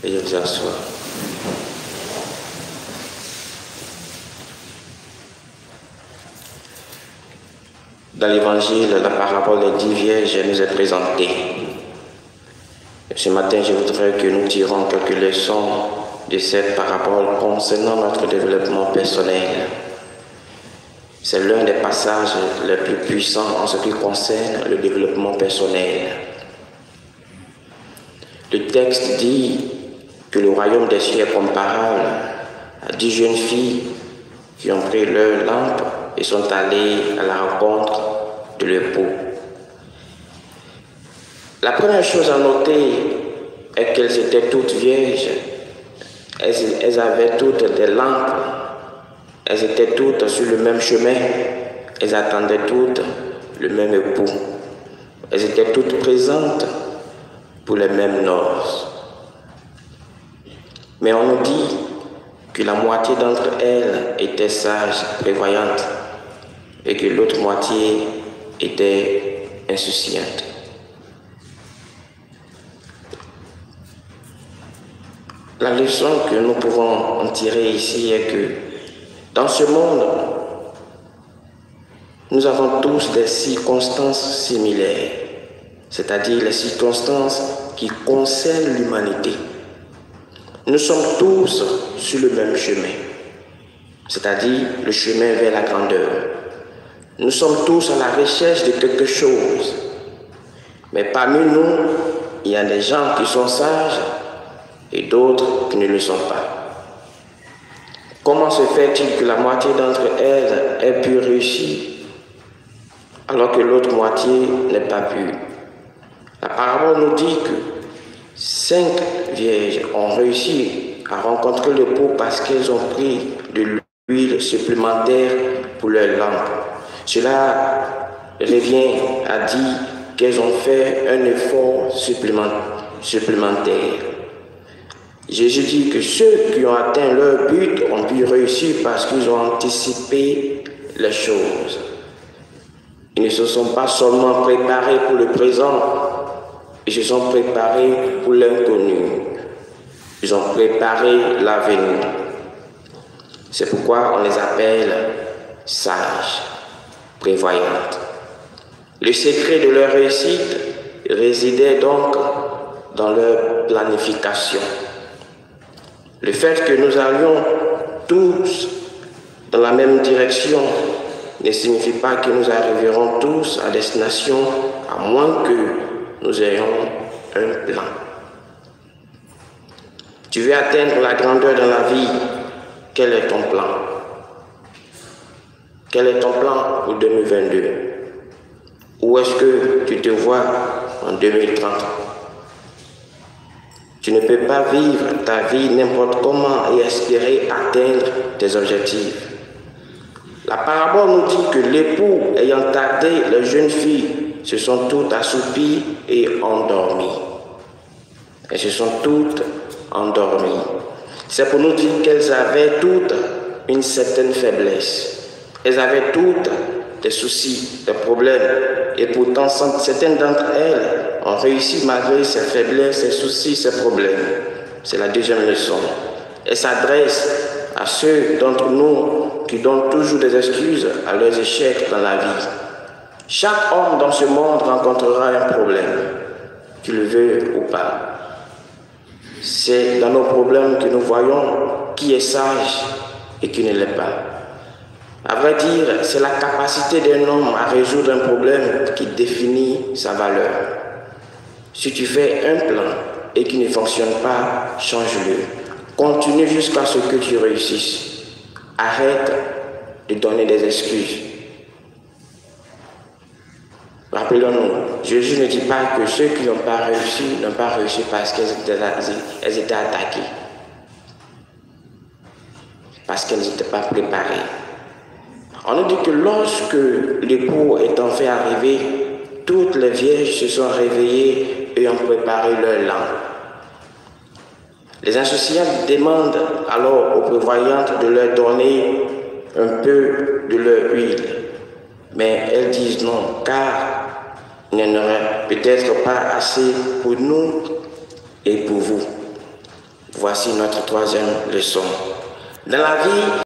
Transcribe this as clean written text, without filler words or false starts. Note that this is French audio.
Et je vous assois. Dans l'évangile, la parabole des 10 vierges nous est présentée. Ce matin, je voudrais que nous tirons quelques leçons de cette parabole concernant notre développement personnel. C'est l'un des passages les plus puissants en ce qui concerne le développement personnel. Le texte dit que le royaume des cieux est comparable à 10 jeunes filles qui ont pris leur lampe et sont allées à la rencontre de l'époux. La première chose à noter est qu'elles étaient toutes vierges. Elles avaient toutes des lampes. Elles étaient toutes sur le même chemin. Elles attendaient toutes le même époux. Elles étaient toutes présentes pour les mêmes noces. Mais on nous dit que la moitié d'entre elles étaient sages, prévoyantes, et que l'autre moitié était insouciante. La leçon que nous pouvons en tirer ici est que dans ce monde, nous avons tous des circonstances similaires, c'est-à-dire les circonstances qui concernent l'humanité. Nous sommes tous sur le même chemin, c'est-à-dire le chemin vers la grandeur. Nous sommes tous à la recherche de quelque chose, mais parmi nous, il y a des gens qui sont sages et d'autres qui ne le sont pas. Comment se fait-il que la moitié d'entre elles ait pu réussir alors que l'autre moitié n'ait pas pu? La parabole nous dit que 5 vierges ont réussi à rencontrer l'époux parce qu'elles ont pris de l'huile supplémentaire pour leur lampe. Cela revient à dire qu'elles ont fait un effort supplémentaire. Jésus dit que ceux qui ont atteint leur but ont pu réussir parce qu'ils ont anticipé les choses. Ils ne se sont pas seulement préparés pour le présent, ils se sont préparés pour l'inconnu. Ils ont préparé l'avenir. C'est pourquoi on les appelle sages, prévoyantes. Le secret de leur réussite résidait donc dans leur planification. Le fait que nous allions tous dans la même direction ne signifie pas que nous arriverons tous à destination, à moins que nous ayons un plan. Tu veux atteindre la grandeur dans la vie, quel est ton plan? Quel est ton plan pour 2022? Où est-ce que tu te vois en 2030? Tu ne peux pas vivre ta vie n'importe comment et espérer atteindre tes objectifs. La parabole nous dit que l'époux ayant tardé, les jeunes filles se sont toutes assoupies et endormies. Elles se sont toutes endormies. C'est pour nous dire qu'elles avaient toutes une certaine faiblesse. Elles avaient toutes des soucis, des problèmes. Et pourtant, certaines d'entre elles ont réussi malgré ces faiblesses, ces soucis, ces problèmes. C'est la deuxième leçon. Elle s'adresse à ceux d'entre nous qui donnent toujours des excuses à leurs échecs dans la vie. Chaque homme dans ce monde rencontrera un problème, qu'il le veuille ou pas. C'est dans nos problèmes que nous voyons qui est sage et qui ne l'est pas. À vrai dire, c'est la capacité d'un homme à résoudre un problème qui définit sa valeur. Si tu fais un plan et qu'il ne fonctionne pas, change-le. Continue jusqu'à ce que tu réussisses. Arrête de donner des excuses. Rappelons-nous, Jésus ne dit pas que ceux qui n'ont pas réussi parce qu'elles étaient attaquées. Parce qu'elles n'étaient pas préparées. On nous dit que lorsque l'époux est enfin arrivé, toutes les vierges se sont réveillées et ont préparé leur lampe. Les insouciantes demandent alors aux prévoyantes de leur donner un peu de leur huile. Mais elles disent non, car il n'y en aurait peut-être pas assez pour nous et pour vous. Voici notre troisième leçon. Dans la vie,